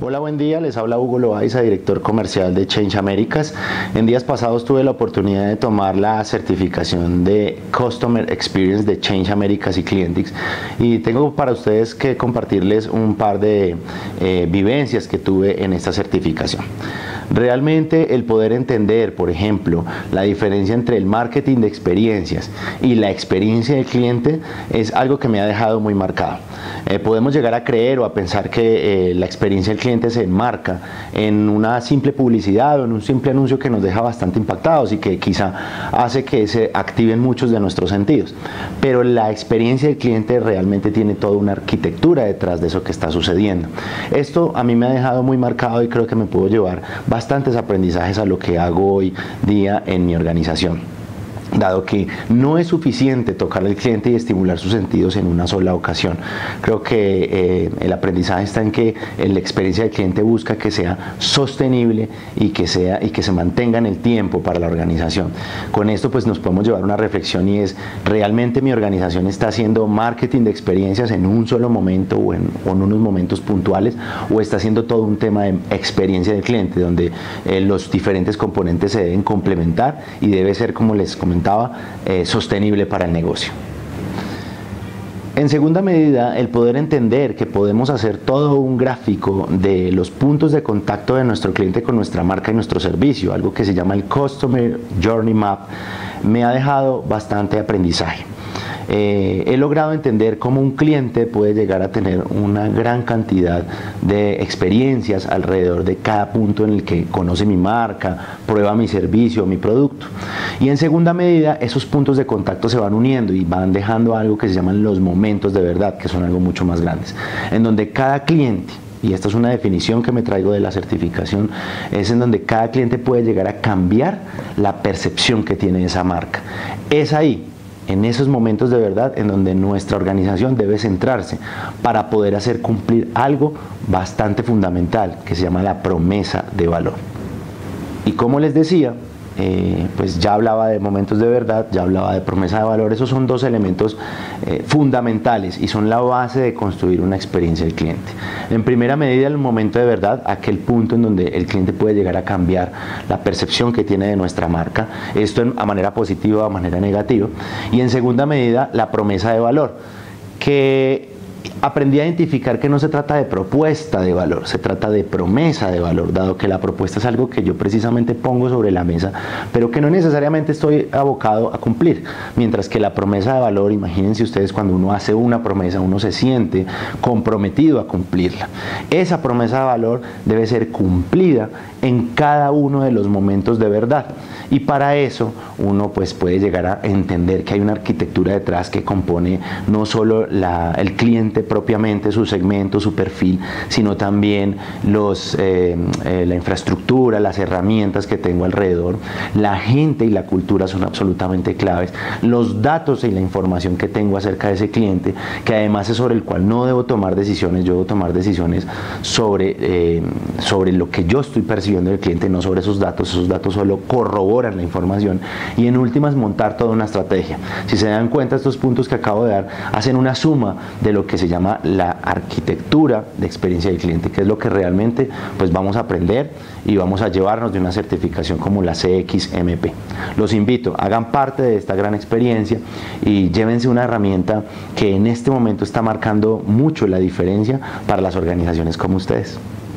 Hola, buen día, les habla Hugo Loaiza, director comercial de Change Américas. En días pasados tuve la oportunidad de tomar la certificación de Customer Experience de Change Américas y Clientix, y tengo para ustedes que compartirles un par de vivencias que tuve en esta certificación. Realmente el poder entender, por ejemplo, la diferencia entre el marketing de experiencias y la experiencia del cliente es algo que me ha dejado muy marcado. Podemos llegar a creer o a pensar que la experiencia del cliente se enmarca en una simple publicidad o en un simple anuncio que nos deja bastante impactados y que quizá hace que se activen muchos de nuestros sentidos. Pero la experiencia del cliente realmente tiene toda una arquitectura detrás de eso que está sucediendo. Esto a mí me ha dejado muy marcado y creo que me puedo llevar bastantes aprendizajes a lo que hago hoy día en mi organización, dado que no es suficiente tocar al cliente y estimular sus sentidos en una sola ocasión. Creo que el aprendizaje está en que la experiencia del cliente busca que sea sostenible y que se mantenga en el tiempo para la organización. Con esto pues nos podemos llevar una reflexión, y es: ¿realmente mi organización está haciendo marketing de experiencias en un solo momento o en unos momentos puntuales, o está haciendo todo un tema de experiencia del cliente donde los diferentes componentes se deben complementar y debe ser, como les comentaba, sostenible para el negocio? En segunda medida, el poder entender que podemos hacer todo un gráfico de los puntos de contacto de nuestro cliente con nuestra marca y nuestro servicio, algo que se llama el Customer Journey Map, me ha dejado bastante aprendizaje. He logrado entender cómo un cliente puede llegar a tener una gran cantidad de experiencias alrededor de cada punto en el que conoce mi marca, prueba mi servicio, mi producto. Y en segunda medida, esos puntos de contacto se van uniendo y van dejando algo que se llaman los momentos de verdad, que son algo mucho más grandes, en donde cada cliente, y esta es una definición que me traigo de la certificación, es en donde cada cliente puede llegar a cambiar la percepción que tiene de esa marca. Es ahí, en esos momentos de verdad, en donde nuestra organización debe centrarse para poder hacer cumplir algo bastante fundamental, que se llama la promesa de valor. Y como les decía, pues ya hablaba de momentos de verdad, ya hablaba de promesa de valor. Esos son dos elementos fundamentales y son la base de construir una experiencia del cliente. En primera medida, el momento de verdad, aquel punto en donde el cliente puede llegar a cambiar la percepción que tiene de nuestra marca, esto a manera positiva o a manera negativa. Y en segunda medida, la promesa de valor, que aprendí a identificar que no se trata de propuesta de valor, se trata de promesa de valor, dado que la propuesta es algo que yo precisamente pongo sobre la mesa, pero que no necesariamente estoy abocado a cumplir, mientras que la promesa de valor, imagínense ustedes, cuando uno hace una promesa, uno se siente comprometido a cumplirla. Esa promesa de valor debe ser cumplida en cada uno de los momentos de verdad, y para eso uno pues puede llegar a entender que hay una arquitectura detrás que compone no solo el cliente propiamente, su segmento, su perfil, sino también la infraestructura, las herramientas que tengo alrededor. La gente y la cultura son absolutamente claves. Los datos y la información que tengo acerca de ese cliente, que además es sobre el cual no debo tomar decisiones, yo debo tomar decisiones sobre lo que yo estoy percibiendo del cliente, no sobre esos datos solo corroboran la información, y en últimas montar toda una estrategia. Si se dan cuenta, estos puntos que acabo de dar hacen una suma de lo que se llama la arquitectura de experiencia del cliente, que es lo que realmente pues vamos a aprender y vamos a llevarnos de una certificación como la CXMP. Los invito, hagan parte de esta gran experiencia y llévense una herramienta que en este momento está marcando mucho la diferencia para las organizaciones como ustedes.